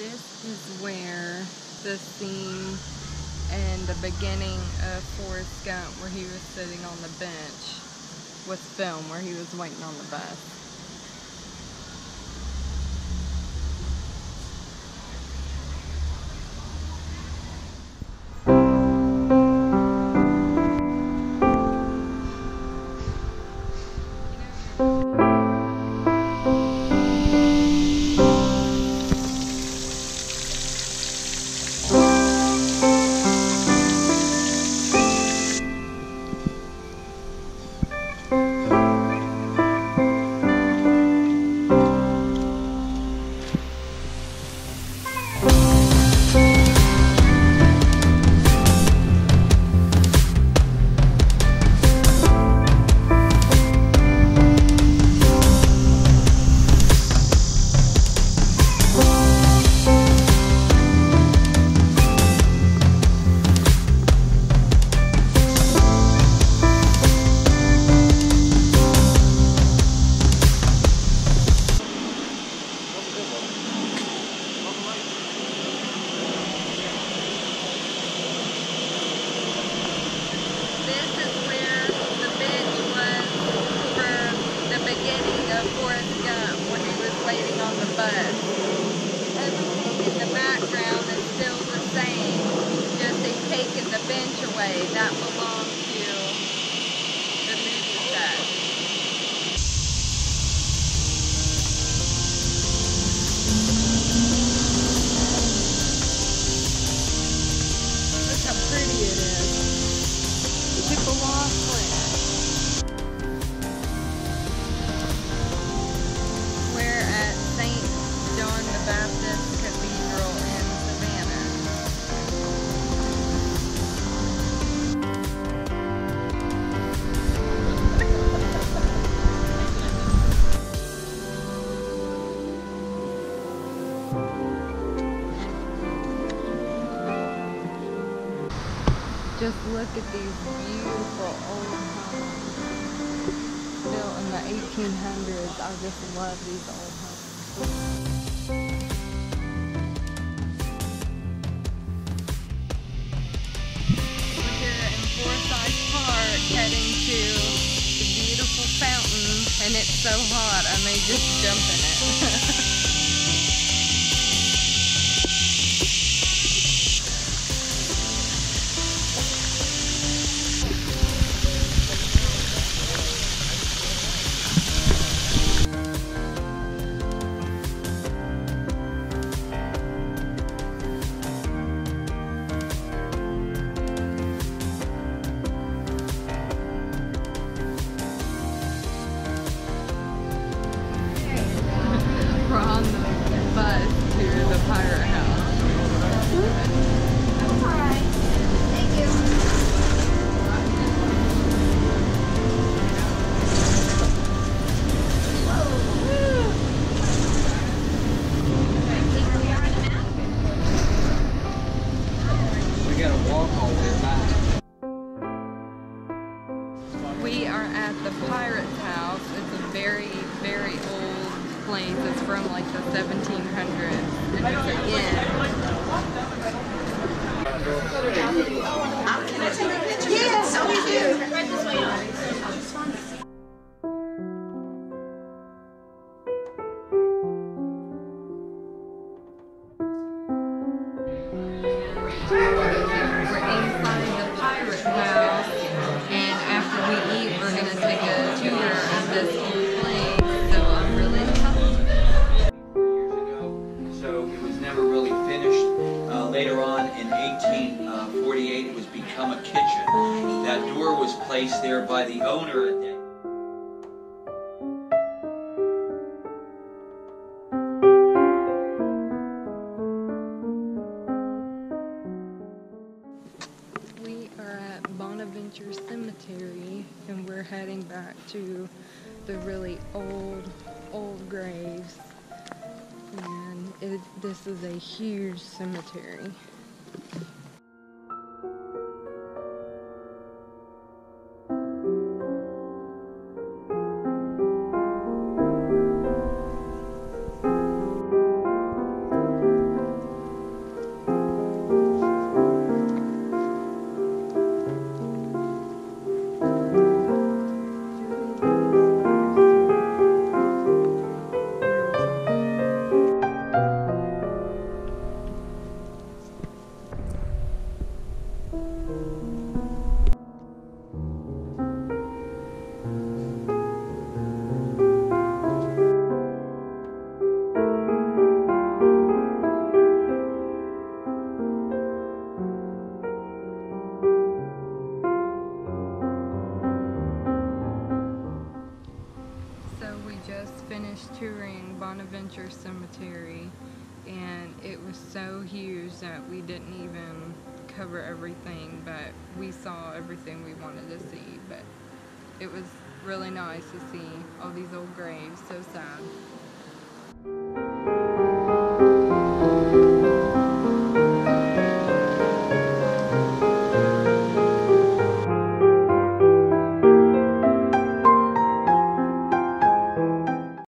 This is where the scene in the beginning of Forrest Gump, where he was sitting on the bench, was filmed, where he was waiting on the bus. Forrest Gump when he was waiting on the bus. Everything in the background is still the same, just they've taken the bench away. That belongs to the movie set. Look how pretty it is. Chippewa. Baptist Cathedral in Savannah. Just look at these beautiful old homes built in the 1800s. I just love these old homes. Forsyth Park, heading to the beautiful fountain, and it's so hot I may just jump in it. We're on the bus to the pirate house. Alright. Thank you. We gotta walk all the way back. We are at the pirate's house. It's a very, very old place. It's from like the 1700s, and it's an Can I take a picture? Yes, we do. Right this way on. We're inside the pirate house, and after we eat, we're gonna take a tour of this old place. So I'm really excited. Years ago, so it was never really finished. Later on in 1848, it was become a kitchen. That door was placed there by the owner. We are at Bonaventure Cemetery, and we're heading back to the really old graves. And this is a huge cemetery. entering Bonaventure Cemetery, and it was so huge that we didn't even cover everything, but we saw everything we wanted to see. But it was really nice to see all these old graves. So sad.